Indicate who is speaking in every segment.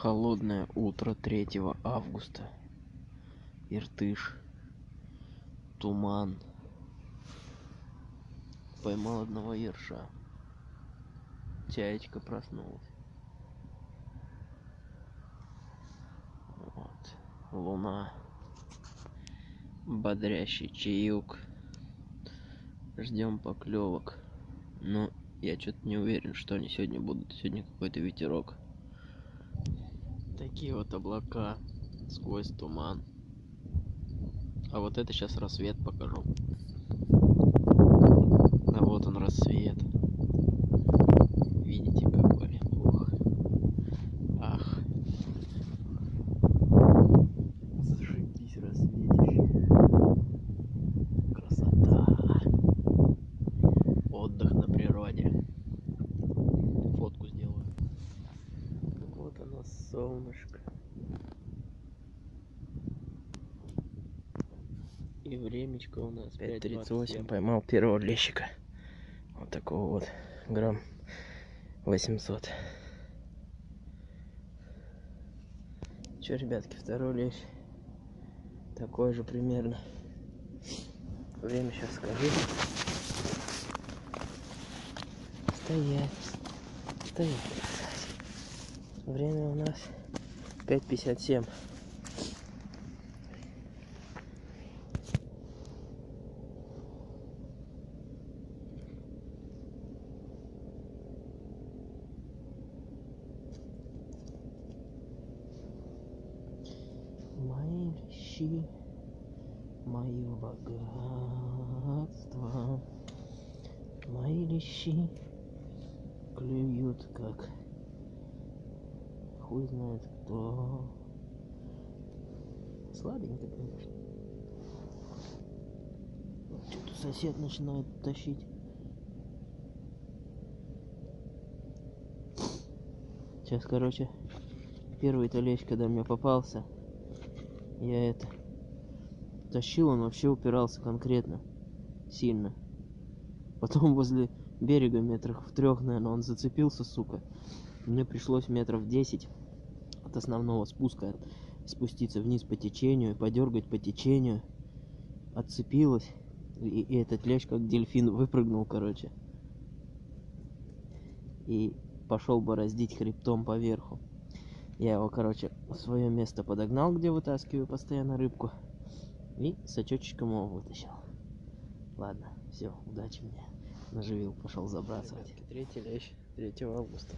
Speaker 1: Холодное утро 3 августа. Иртыш. Туман. Поймал одного ерша. Чаечка проснулась. Вот. Луна. Бодрящий чаек. Ждем поклевок. Но я что-то не уверен, что они сегодня будут. Сегодня какой-то ветерок. Такие вот облака сквозь туман. А вот это сейчас рассвет покажу. А вот он рассвет. Видите какой? Ух. Ах. Зашибись рассветище. Красота. Отдых на природе. Фотку сделаю. Вот оно, солнышко. И времечко у нас 5:38. Поймал первого лещика. Вот такого вот. Грамм 800. Че, ребятки, второй лещ. Такой же примерно. Время сейчас скажу. Стоять. Стоять, красавец. Время у нас 5:57. Мои лещи, мое богатство, мои лещи клюют как хуй знает кто. Слабенько, конечно. Что-то сосед начинает тащить. Сейчас, короче, первый-то лещ, когда мне попался, я это тащил, он вообще упирался конкретно сильно. Потом возле берега метрах в 3, наверное, он зацепился, сука. Мне пришлось метров 10 от основного спуска спуститься вниз по течению, подергать по течению. Отцепилось. И этот лещ как дельфин выпрыгнул, короче. И пошел бороздить хребтом поверху. Я его, короче, в свое место подогнал, где вытаскиваю постоянно рыбку. И сачочком его вытащил. Ладно, все, удачи мне. Наживил, пошел забрасывать. Ребятки, третий лещ 3 августа.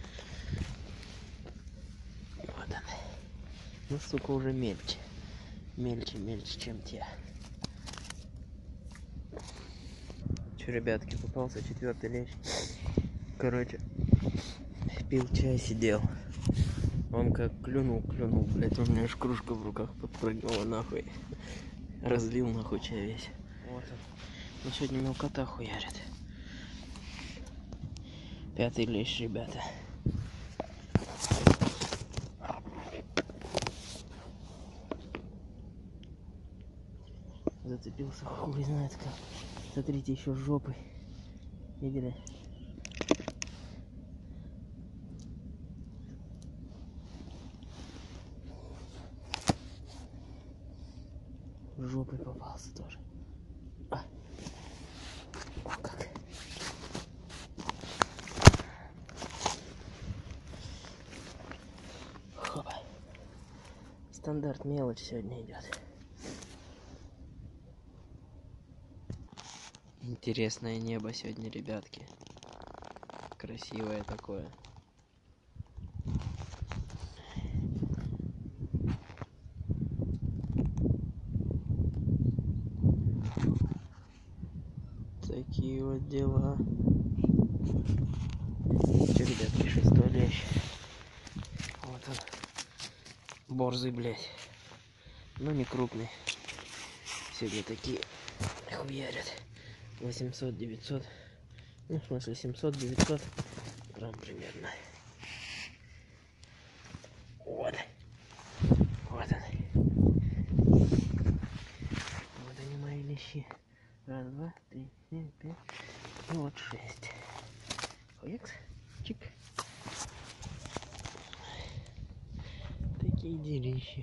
Speaker 1: Вот он. Ну, сука, уже мельче. Мельче, чем те. Че, ребятки, попался 4-й лещ. Короче, пил чай, сидел. Он как клюнул, блядь, у меня аж кружка в руках подпрыгнула нахуй. Разлил нахуй чай весь. Вот он. Ну, сегодня мелкота хуярит. 5-й лещ, ребята. Зацепился, хуй знает как. Смотрите, еще с жопой. Видели? Жопой попался тоже. О, как. Хопа. Стандарт мелочь сегодня идет. Интересное небо сегодня, ребятки. Красивое такое. Такие вот дела. Че, ребятки, 6-й лещ. Вот он. Борзый, блядь. Ну, не крупный. Сегодня такие хуярят. 800-900. Ну, в смысле, 700-900 грамм примерно. Вот. Вот он. Вот они, мои лещи. 1, 2, 3, 4, 5. И вот 6. Хуякс. Чик. Такие делищи.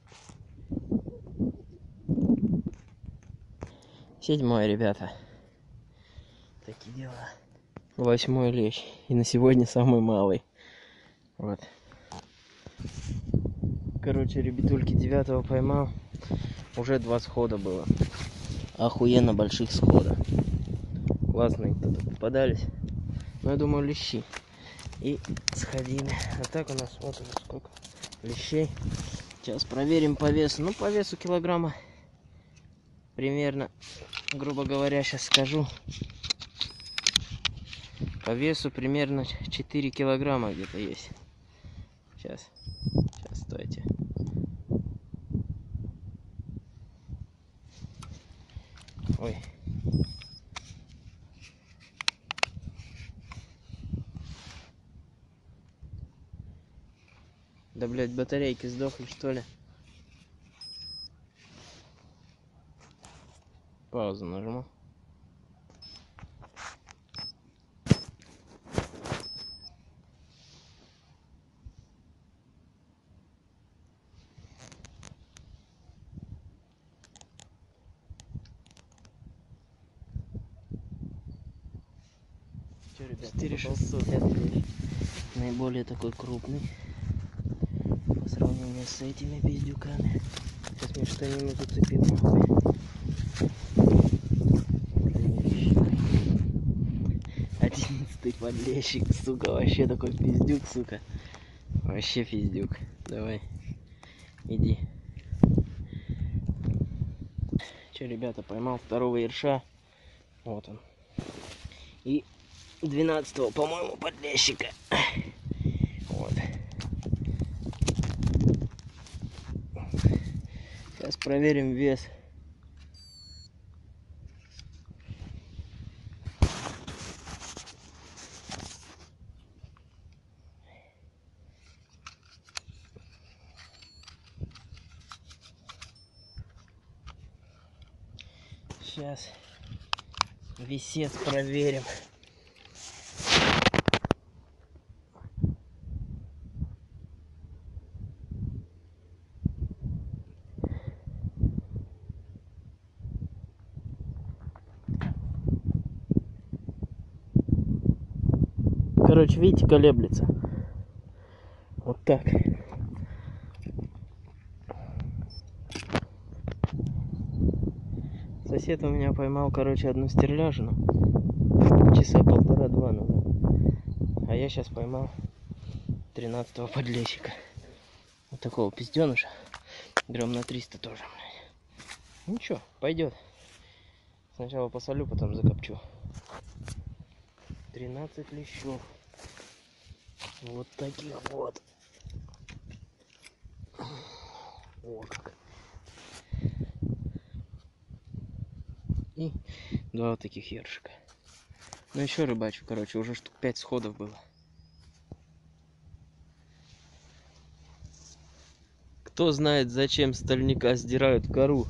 Speaker 1: 7-й, ребята. Такие дела. 8-й лещ. И на сегодня самый малый. Вот. Короче, ребятульки, 9-го поймал. Уже 2 схода было. Охуенно больших схода. Классные кто-то попадались. Но я думаю, лещи. И сходили. А так у нас вот уже сколько лещей. Сейчас проверим по весу. Ну, по весу килограмма примерно, грубо говоря, сейчас скажу. По весу примерно 4 килограмма где-то есть. Сейчас, стойте. Ой. Да, блядь, батарейки сдохли, что ли? Паузу нажму. Что, ребят, 4600. Наиболее такой крупный по сравнению с этими пиздюками. Сейчас мне что-нибудь зацепил, нахуй. 11-й подлещик, сука, вообще такой пиздюк, сука. Вообще пиздюк. Давай, иди. Че, ребята, поймал 2-го ерша. Вот он. И 12-го, по-моему, подлещика. Вот. Сейчас проверим вес. Сейчас весец проверим. Короче, видите, колеблется. Вот так. Сосед у меня поймал, короче, одну стерляжину. Часа 1,5-2 назад. А я сейчас поймал 13-го подлещика. Вот такого пизденыша. Грамм на 300 тоже. Ничего, пойдет. Сначала посолю, потом закопчу. 13 лещов. Вот таких вот. О, как. И 2 вот таких ершика. Ну еще рыбачу, короче, уже штук 5 сходов было. Кто знает, зачем стальника сдирают кору?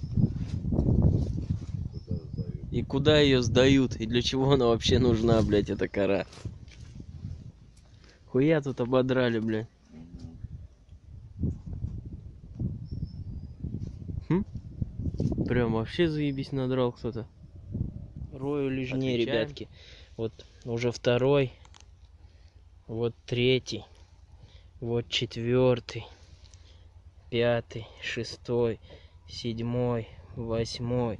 Speaker 1: И куда ее сдают? И для чего она вообще нужна, блядь, эта кора? Хуя тут ободрали, блядь. Прям вообще заебись надрал кто-то. Рою лежнее, ребятки. Вот уже 2-й. Вот 3-й. Вот 4-й. 5-й. 6-й. 7-й. 8-й.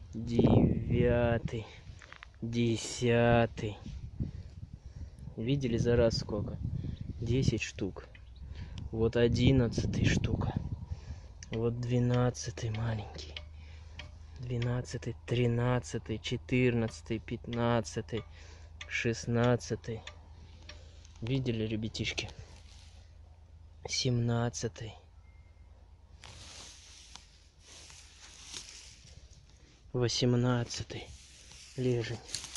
Speaker 1: 9-й. 10-й. Видели за раз сколько? 10 штук. Вот 11-й штука. Вот 12-й маленький. 12-й, 13-й, 14-й, 15-й, 16-й. Видели, ребятишки? 17-й. 18-й. Лежень.